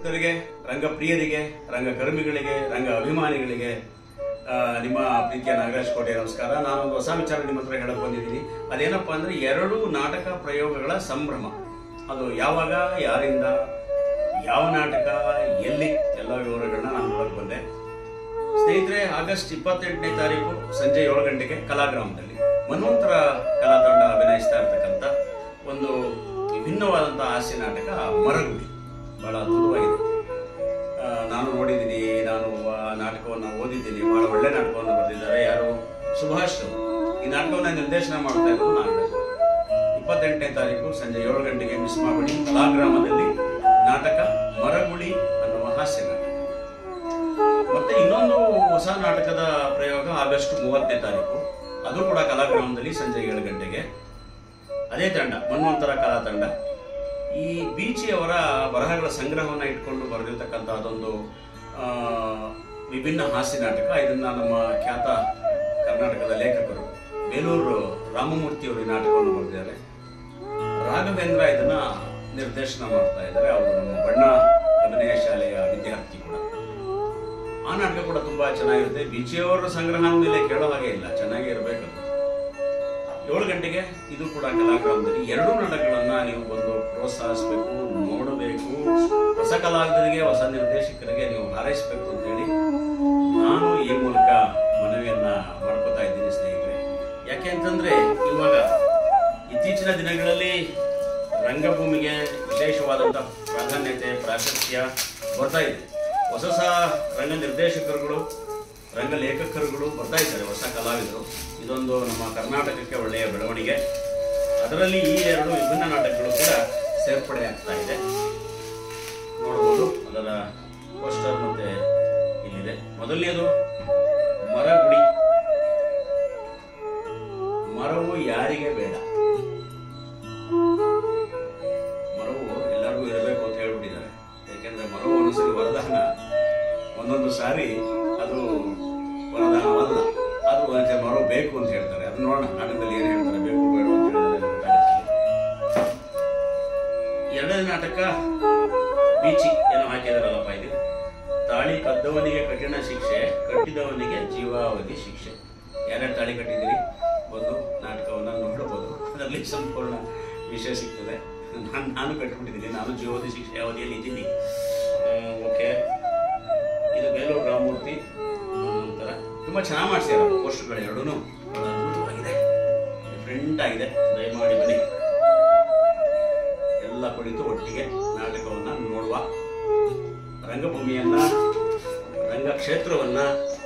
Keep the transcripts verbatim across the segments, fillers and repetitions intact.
ಭಕ್ತರಿಗೆ, ರಂಗಪ್ರಿಯರಿಗೆ, ರಂಗಕರ್ಮಿಗಳಿಗೆ, ರಂಗ ಅಭಿಮಾನಿಗಳಿಗೆ ನಿಮ್ಮ ಪ್ರೀತಿಯ ನಾಗರಾಜ್ ಕೋಟೆ ನಮಸ್ಕಾರ. ನಾನೊಂದು ಹೊಸ ವಿಚಾರ ನಿಮ್ಮ ಹತ್ರ ಹೇಳಕ್ ಬಂದಿದ್ದೀನಿ. ಅದೇನಪ್ಪ ಅಂದ್ರೆ ಎರಡು ನಾಟಕ ಪ್ರಯೋಗಗಳ ಸಂಭ್ರಮ. ಅದು ಯಾವಾಗ, ಯಾರಿಂದ, ಯಾವ ನಾಟಕ, ಎಲ್ಲಿ, ಎಲ್ಲ ವಿವರಗಳನ್ನ ನಾನು ನೋಡಕ್ ಬಂದೆ. ಸ್ನೇಹಿತರೆ, ಆಗಸ್ಟ್ ಇಪ್ಪತ್ತೆಂಟನೇ ತಾರೀಕು ಸಂಜೆ ಏಳು ಗಂಟೆಗೆ ಕಲಾಗ್ರಾಮದಲ್ಲಿ ಮನ್ವಂತರ ಕಲಾ ತಂಡ ಅಭಿನಯಿಸ್ತಾ ಇರ್ತಕ್ಕಂಥ ಒಂದು ವಿಭಿನ್ನವಾದಂತಹ ಹಾಸ್ಯ ನಾಟಕ ಮರಗುಡಿ ಬಹಳ ಅದ್ಭುತವಾಗಿದೆ. ನಾನು ನೋಡಿದ್ದೀನಿ, ನಾನು ಆ ನಾಟಕವನ್ನು ಓದಿದ್ದೀನಿ. ಬಹಳ ಒಳ್ಳೆ ನಾಟಕವನ್ನು ಬರೆದಿದ್ದಾರೆ. ಯಾರು? ಸುಭಾಷ್. ಈ ನಾಟಕವನ್ನು ನಿರ್ದೇಶನ ಮಾಡ್ತಾ ಇರೋದು ನಾಗರಾಜ್. ಇಪ್ಪತ್ತೆಂಟನೇ ತಾರೀಕು ಸಂಜೆ ಏಳು ಗಂಟೆಗೆ ಮಿಸ್ ಮಾಡಬೇಡಿ. ಕಲಾಗ್ರಾಮದಲ್ಲಿ ನಾಟಕ ಮರಗುಡಿ ಅನ್ನುವ ಹಾಸ್ಯ ನಾಟಕ. ಮತ್ತೆ ಇನ್ನೊಂದು ಹೊಸ ನಾಟಕದ ಪ್ರಯೋಗ ಆಗಸ್ಟ್ ಮೂವತ್ತನೇ ತಾರೀಕು, ಅದು ಕೂಡ ಕಲಾಗ್ರಾಮದಲ್ಲಿ ಸಂಜೆ ಏಳು ಗಂಟೆಗೆ. ಅದೇ ತಂಡ, ಮನ್ವಂತರ ಕಲಾ ತಂಡ, ಈ ಬೀಚಿಯವರ ಬರಹಗಳ ಸಂಗ್ರಹವನ್ನು ಇಟ್ಕೊಂಡು ಬರೆದಿರ್ತಕ್ಕಂಥ ಅದೊಂದು ವಿಭಿನ್ನ ಹಾಸ್ಯ ನಾಟಕ. ಇದನ್ನ ನಮ್ಮ ಖ್ಯಾತ ಕರ್ನಾಟಕದ ಲೇಖಕರು ಬೇಲೂರು ರಾಮಮೂರ್ತಿಯವರು ಈ ನಾಟಕವನ್ನು ಬರೆದಿದ್ದಾರೆ. ರಾಘವೇಂದ್ರ ಇದನ್ನ ನಿರ್ದೇಶನ ಮಾಡ್ತಾ ಇದ್ದಾರೆ. ಅವರು ನಮ್ಮ ಬಣ್ಣ ಅಭಿನಯ ಶಾಲೆಯ ವಿದ್ಯಾರ್ಥಿ ಕೂಡ. ಆ ನಾಟಕ ಕೂಡ ತುಂಬಾ ಚೆನ್ನಾಗಿರುತ್ತೆ. ಬೀಚಿಯವರ ಸಂಗ್ರಹ ಮೇಲೆ ಕೇಳೋ ಹಾಗೆ ಇಲ್ಲ, ಚೆನ್ನಾಗೇ ಇರಬೇಕು. ಏಳು ಗಂಟೆಗೆ ಇದು ಕೂಡ ಕಲಾಗ್ರಾಮದಲ್ಲಿ. ಎರಡೂ ನಾಟಕಗಳನ್ನ ನೀವು ಬಂದು ಪ್ರೋತ್ಸಾಹಿಸಬೇಕು, ನೋಡಬೇಕು. ಹೊಸ ಕಲಾವಿದರಿಗೆ, ಹೊಸ ನಿರ್ದೇಶಕರಿಗೆ ನೀವು ಹಾರೈಸಬೇಕು ಅಂತ ಹೇಳಿ ನಾನು ಈ ಮೂಲಕ ಮನವಿಯನ್ನ ಮಾಡ್ಕೋತಾ ಇದ್ದೀನಿ ಸ್ನೇಹಿತರೆ. ಯಾಕೆ ಅಂತಂದ್ರೆ ಇವಾಗ ಇತ್ತೀಚಿನ ದಿನಗಳಲ್ಲಿ ರಂಗಭೂಮಿಗೆ ವಿಶೇಷವಾದಂಥ ಪ್ರಾಧಾನ್ಯತೆ, ಪ್ರಾಶಸ್ತ್ಯ ಬರ್ತಾ ಇದೆ. ಹೊಸ ಹೊಸ ರಂಗ ನಿರ್ದೇಶಕರುಗಳು, ರಂಗ ಲೇಖಕರುಗಳು ಬರ್ತಾ ಇದ್ದಾರೆ, ಹೊಸ ಕಲಾವಿದರು. ಇದೊಂದು ನಮ್ಮ ಕರ್ನಾಟಕಕ್ಕೆ ಒಳ್ಳೆಯ ಬೆಳವಣಿಗೆ. ಅದರಲ್ಲಿ ಈ ಎರಡು ವಿಭಿನ್ನ ನಾಟಕಗಳು ಕೂಡ ಸೇರ್ಪಡೆ ಆಗ್ತಾ ಇದೆ. ನೋಡಬಹುದು, ಅದರ ಪೋಸ್ಟರ್ ಮತ್ತೆ ಇಲ್ಲಿದೆ. ಮೊದಲನೇದು ಮರಗುಡಿ. ಮರವು ಯಾರಿಗೆ ಬೇಡ? ಮರವು ಎಲ್ಲರಿಗೂ ಇರಬೇಕು ಅಂತ ಹೇಳ್ಬಿಟ್ಟಿದ್ದಾರೆ. ಯಾಕೆಂದ್ರೆ ಮರವು ಒಂದೊಂದ್ಸರಿ ವರದಾನ, ಒಂದೊಂದು ಸಾರಿ ಅದು ವರದಾನವಲ್ಲ, ಅದು ಮರವು ಬೇಕು ಅಂತ ಹೇಳ್ತಾರೆ. ಅದು ನೋಡೋಣ ನಾಟಕದಲ್ಲಿ ಏನು ಹೇಳ್ತಾರೆ, ಬೇಕು ಬೇಡ ಅಂತ ಹೇಳಿದ್ರೆ ಗೊತ್ತಾಗುತ್ತೆ. ಎರಡನೇ ನಾಟಕ ಬೀಚಿ ಏನೋ ಹಾಕಿದಾರಲ್ಲಪ್ಪ ಇದು. ತಾಳಿ ಕದ್ದವನಿಗೆ ಕಠಿಣ ಶಿಕ್ಷೆ, ಕಟ್ಟಿದವನಿಗೆ ಜೀವಾವಧಿ ಶಿಕ್ಷೆ. ಯಾರ್ಯಾರು ತಾಳಿ ಕಟ್ಟಿದ್ದೀರಿ ಒಂದು ನಾಟಕವನ್ನು ನೋಡಬಹುದು. ಅದರಲ್ಲಿ ಸಂಪೂರ್ಣ ವಿಷಯ ಸಿಗ್ತದೆ. ನಾನು ನಾನು ಕಟ್ಟಿಬಿಟ್ಟಿದ್ದೀನಿ, ನಾನು ಜೀವಾವಧಿ ಶಿಕ್ಷೆ ಅವಧಿಯಲ್ಲಿ ಇದ್ದೀನಿ. ಓಕೆ, ಇದು ಬೇಲೂರು ರಾಮಮೂರ್ತಿ. ಒಂಥರ ತುಂಬ ಚೆನ್ನಾಗಿ ಮಾಡಿಸಿದ್ದಾರೆ ಪೋಸ್ಟರ್ಗಳು ಎರಡೂ. ಬಹಳ ಅದ್ಭುತವಾಗಿದೆ, ಡಿಫ್ರೆಂಟ್ ಆಗಿದೆ. ದಯಮಾಡಿ ಬನ್ನಿ, ಎಲ್ಲ ಕುಳಿತು ಒಟ್ಟಿಗೆ ನಾಟಕವನ್ನ ನೋಡುವ. ರಂಗಭೂಮಿಯನ್ನ, ರಂಗಕ್ಷೇತ್ರವನ್ನ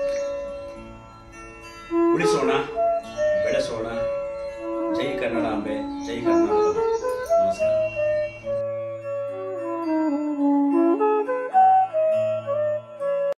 ಉಳಿಸೋಣ, ಬೆಳೆಸೋಣ. ಜೈ ಕನ್ನಡಾಂಬೆ, ಜೈ ಕರ್ನಾಟಕ. ನಮಸ್ಕಾರ.